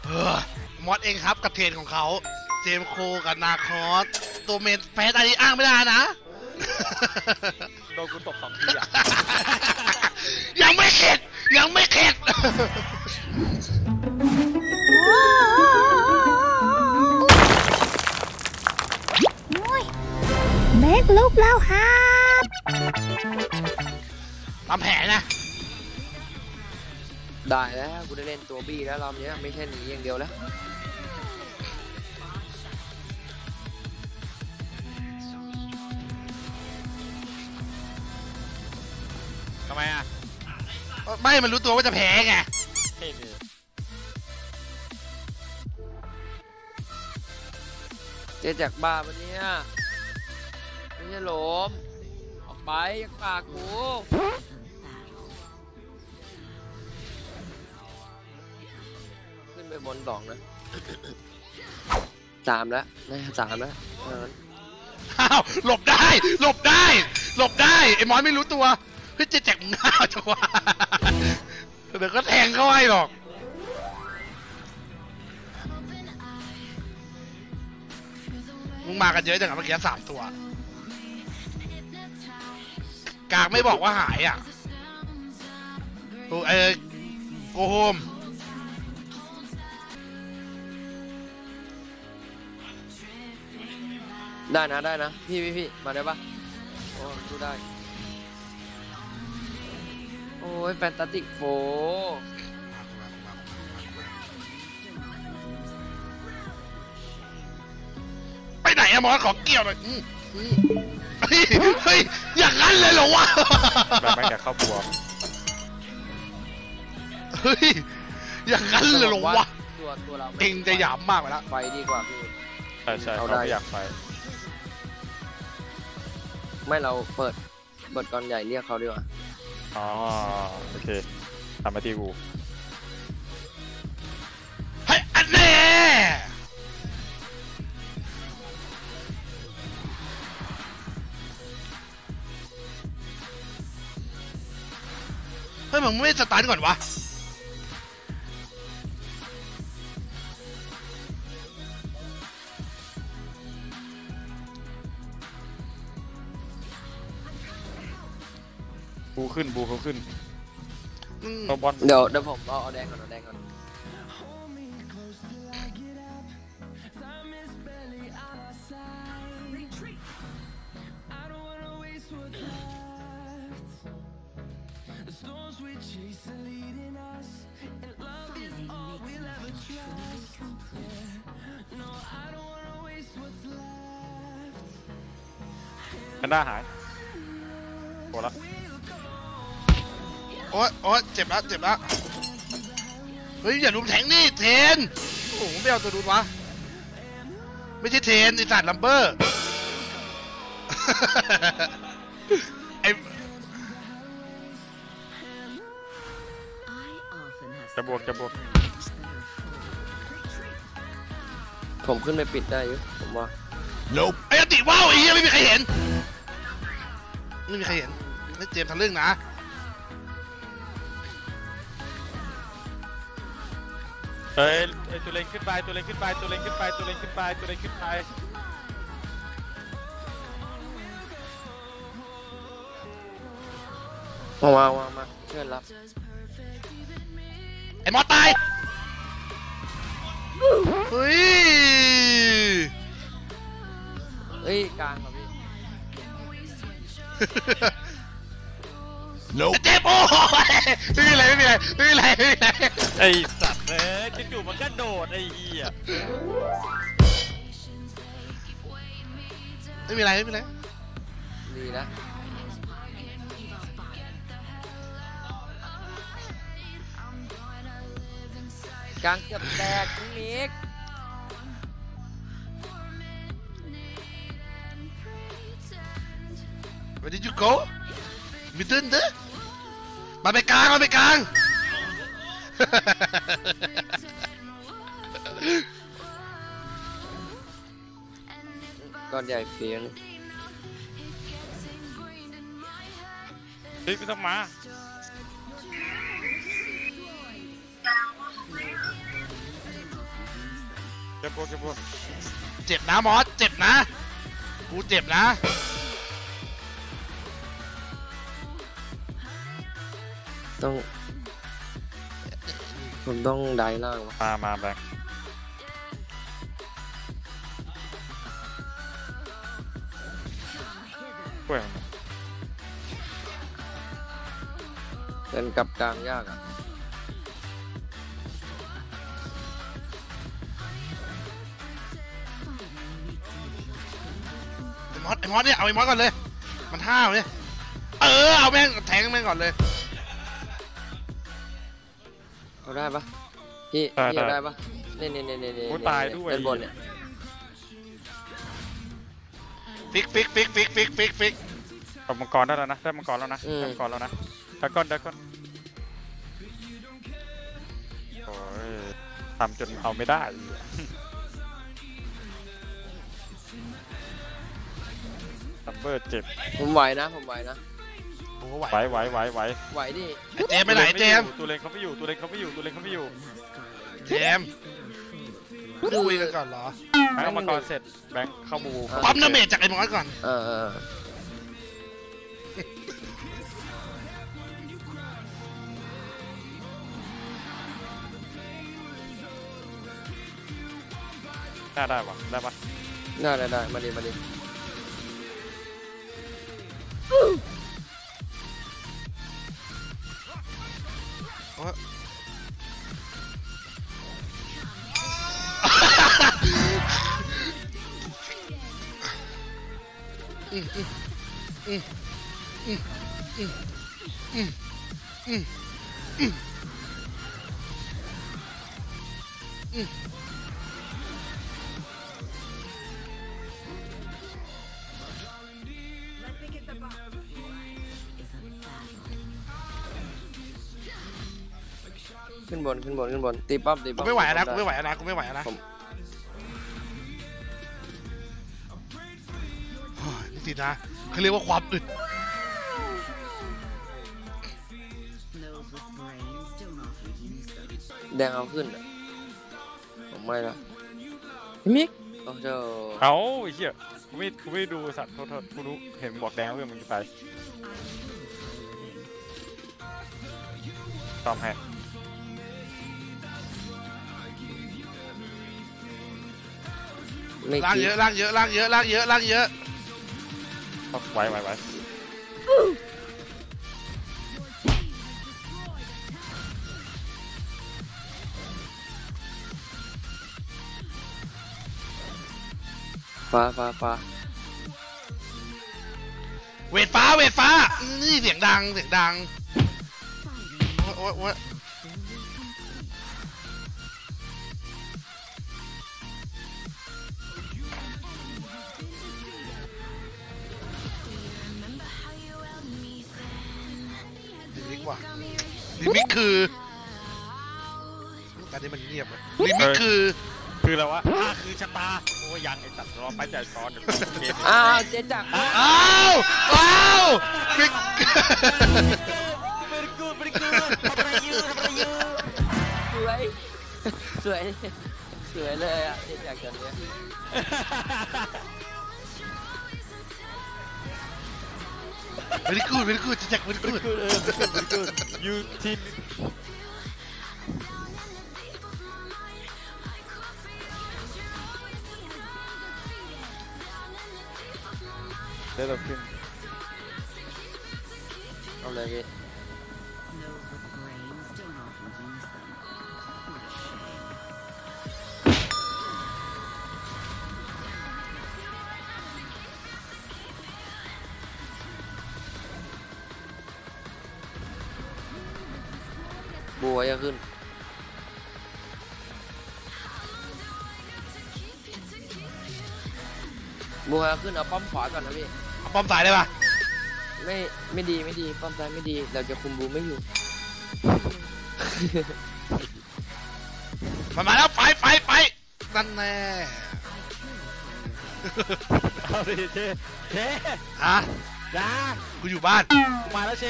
มอสเองครับกับเทรนของเขาเจมโคกับนาคอสตัวเมนแพ้ตานี้อ้างไม่ได้นะโดนกูตบ2 ทีอ่ะยังไม่เข็ดยังไม่เข็ดเมกลุกแล้วครับทำแผลนะได้แล้วกูได้เล่นตัวบี้แล้วรอบนี้ไม่ใช่หนีอย่างเดียวแล้วทำไมอ่ะไม่มันรู้ตัวว่าจะแพ้ไงเจ๊แจกบ้าปะเนี่ยไม่ใช่หลมออกไปยังปากกูขึ้นไปบน2นะ3แล้วน่าจะ3แล้วอ้าวหลบได้หลบได้หลบได้ไอ้มอนไม่รู้ตัวเฮ้ยจะแจกมึงง่าวจังวะเดี๋ยวก็แทงเข้าให้หรอกมึงมากันเยอะจังอะเมื่อกี้3 ตัวกากไม่บอกว่าหายอ่ะโโกโฮมได้นะพี่มาได้ปะโอ้ดูได้โอ้ยแฟนตาติกโฟไปไหนอะมอสขอเกี่ยวหน่อยเฮ้ยอย่างนั้นเลยเหรอวะแบบไม่แกเข้าบัวเฮ้ยอย่างนั้นเลยเหรอวะตัวเราเองจะหยามมากไปแล้วไฟดีกว่าพี่ใช่เขาไม่อยากไฟไม่เราเปิดก่อนใหญ่เรียกเขาดีกว่าอ๋อโอเคทำมาที่กูเฮ้ยอันนี้เฮ้ยมึงไม่สตาร์ทก่อนวะบูขึ้นเขาขึ้นบอลเดี๋ยวผมเอาแดงก่อนกันด้าหายโหละโอ๊ยเจ็บแล้วเฮ้ยอย่าลุมแทงนี่เทนโอ้โหไม่เอาตัวดูดวะไม่ใช่เทนไอสัตว์ลัมเบอร์ไอจะบวกผมขึ้นไปปิดได้อยู่ผมว่าไอ้อติว้าวไอ้เหี้ยไม่มีใครเห็นไม่เจมส์ทะลึ่งนะเฮ้ยตัวเล็งขึ้นไปมาเชิญรับไอ้มอตายเฮ้ยกลางครับพี่เจ็บโอ้ไม่มีอะไรไอ้สัตว์เลยจู่ๆมันก็โดดไอ้เหี้ยไม่มีอะไรดีนะกลางเกือบแตกมิก Where did you go? มิดเดิลเด้อมาไปกลางก้อนใหญ่เพียงเฮ้ยไม่ต้องมาเก็บบัวเก็บบัวเจ็บนะมอสเจ็บนะกูเจ็บนะต้องผมต้องได้ล่างวะมาแบงค์กล้วยเดินกลับกลางยากอ่ะไอ้มอสเนี่ยเอาไอ้มอสก่อนเลยมันห้าวเนี่ยเอาแม่งแทงแม่งก่อนเลยเอาได้ปะพี่เอาได้ปะนี่ตายด้วยด้านบนเนี่ยฟิกเอามังกรได้แล้วนะได้มังกรแล้วนะได้มังกรแล้วนะดากอนโอ้ยทำจนเอาไม่ได้ซัมเบอร์เจ็บผมไหวนะโอ้ไหวไหวดิเจมไปไหนเจมตัวเลนเขาไม่อยู่เจมคุยกันก่อนเหรอแบงค์มังกรเสร็จแบงค์เข้าบูปั๊มน้ำเมจจากไอ้มอสก่อนได้ปะได้มาดิขึ้นบนตีปั๊บกูไม่ไหวนะกูไม่ไหวนะนี่สินะเขาเรียกว่าความอึดแดงเอาขึ้นอ่ะผมไม่ละมิกโอ้โหเอาไอ้เหี้ยกูไม่ดูสัตว์โทษกูรู้เห็นบอกแดงเพื่อนมึงไปตอมให้ล่างเยอะไหวฟ้าเวทฟ้านี่เสียงดังโอ้ยลิมิกคือการที่มันเงียบเลยลิมิกคืออะไรวะคือชะตาโอ้ยยังไอ้สัตว์รอไปจ่ายซ้อนเดี๋ยวเกมเจ๊จักรฟิกสวยเลยอ่ะเจ๊จักรกันเนี่ย very good แจ็ค very good you team ได้เราขึ้นเอาเลยพี่บัวจะขึ้นบัวขึ้นเอาป้อมขวาก่อนนะพี่เอาป้อมสายได้ปะไม่ดีป้อมซ้ายไม่ดีเราจะคุมบูไม่อยู่มันมาแล้วไปนั่นแน่เอาดิเชฮะจ้ากูอยู่บ้านมาแล้วเช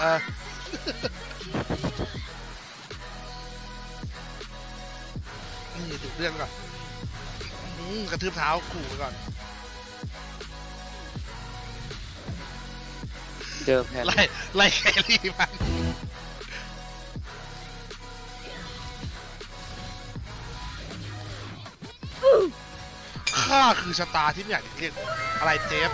นนี่ถูกเรื่องก่อนกระทืบเท้าขู่ไปก่อนเจอแพนไล่แครี่มันข้าคือชะตาที่ไม่อยากเรียกอะไรเจฟ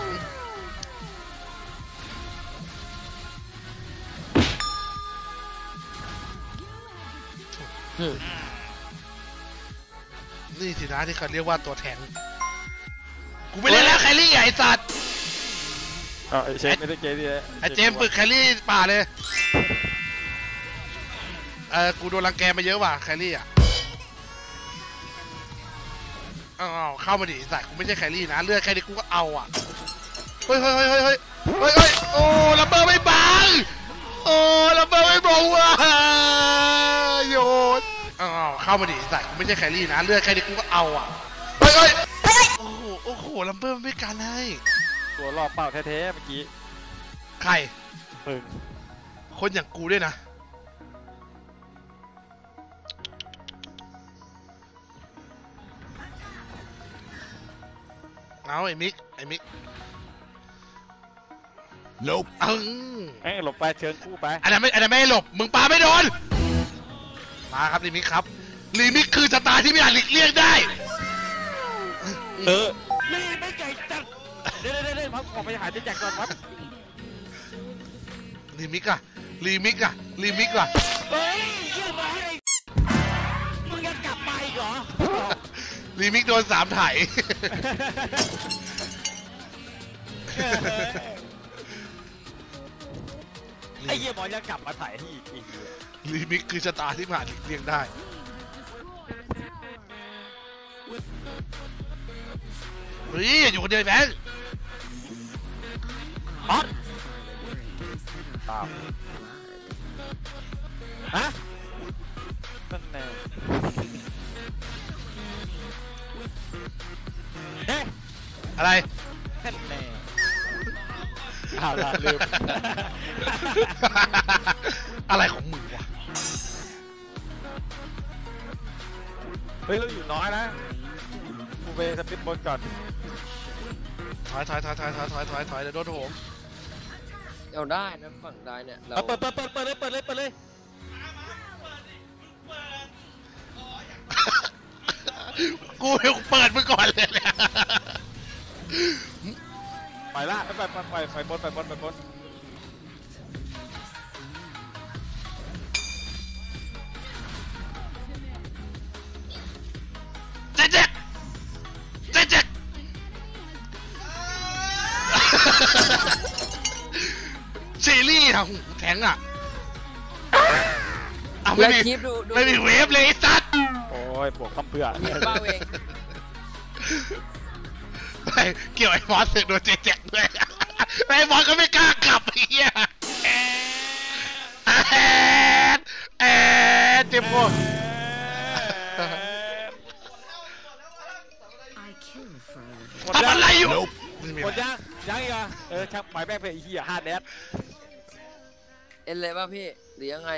นี่สินะที่เขาเรียกว่าตัวแทงกูไม่เล่นแล้วแครี่ไอ้สัตว์ไอ้เชฟไม่ได้เกย์ดิไอ้เจมฝึกแครี่ป่าเลยกูโดนรังแกมาเยอะว่ะแครี่อ่ะอ้าวเข้ามาดิสัตว์กูไม่ใช่แครี่นะเลือดแค่นี้กูก็เอาอ่ะเฮ้ยโอ้ลัมเบอร์ไม่บังโอ้ลัมเบอร์ไม่บังว่ะโยนอ้าวเข้ามาดิสัตว์กูไม่ใช่แครี่นะเลือดแค่นี้กูก็เอาอ่ะเฮ้ยโอ้โหลัมเบอร์ไม่การให้ตัวรอบเป้าแท้ๆเมื่อกี้ใครมึงคนอย่างกูด้วยนะเอาไอ้มิกหลบหลบไปเชิญคู่ไปอันนั้นไม่หลบมึงปาไม่โดนมาครับลิมิกครับลิมิกคือสตาร์ที่ไม่อาจหลีกเลี่ยงได้ไม่ใจจัดเดี๋ยวพักออกไปหาเจ๊แจกก่อนวัดลิมิกว่ะเฮ้ยยังไงมึงยังกลับมาอีกเหรอลิมิกโดน3 ถ่ายไอ้เหี้ยบอลยังกลับมาถ่ายที่อีกลิมิกคือชะตาที่ผ่านเรียงได้เฮ้ยอยู่คนเดียวแบงค์ตามฮะนั่นแน่อะไรนั่นแน่ลืมอะไรของมึงวะเฮ้ยเราอยู่น้อยนะกูไปสปิดบนก่อนถอยเดี๋ยวโดนโถมเอาได้นะฝั่งได้เนี่ยเราเปิดเลยกูเปิดมึงก่อนเลยเนี่ยไปละไปบนเจ๊ซีรีส์อะหูแทงอะไม่มีเวฟเลยไอ้สัตว์โอ้ยบวกคำเพื่อบ้าเองเกี่ยวไอ้มอสเสกโดนเจ๊กด้วยไอ้มอสก็ไม่กล้ากลับไอ้เหี้ยเจ็บปวดทำอะไรอยู่หมดยังอีกอ่ะช่างหมายแม่งเป็นไอ้เหี้ย5 แดดเอ็นเลยป่ะพี่หรือยังไง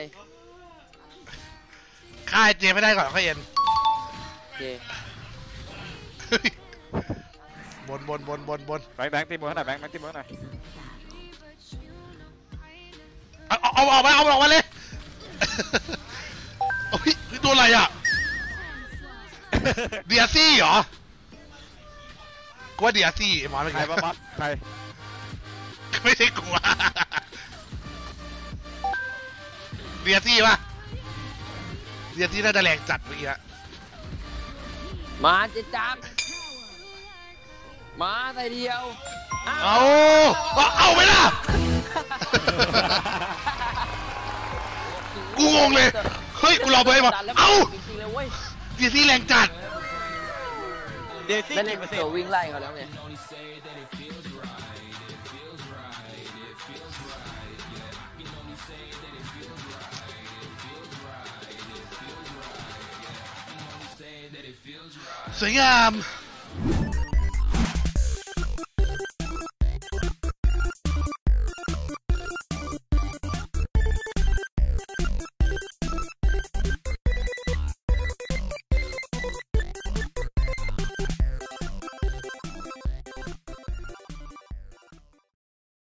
ฆ่าเจไม่ได้ก่อนค่อยเอ็นเจบนแบงค์ตีมือหน่อยแบงค์ตีมือหน่อยเอาออกมาเลยโอ้ยตัวอะไรอ่ะเดียซี่เหรอกูว่าเดียซี่หมอไม่ใครปั๊บใครไม่ใช่กูเดียซี่ป่ะเดียซี่น่าจะแรงจัดเมื่อกี้มาจะจับมาใส่เดียวเอาไปล่ะกูงงเลยเฮ้ยกูรอไปมาเอาเดียซี่แรงจัดเดียซี่เล่นเสือวิ่งไล่เขาแล้วไงสวยงาม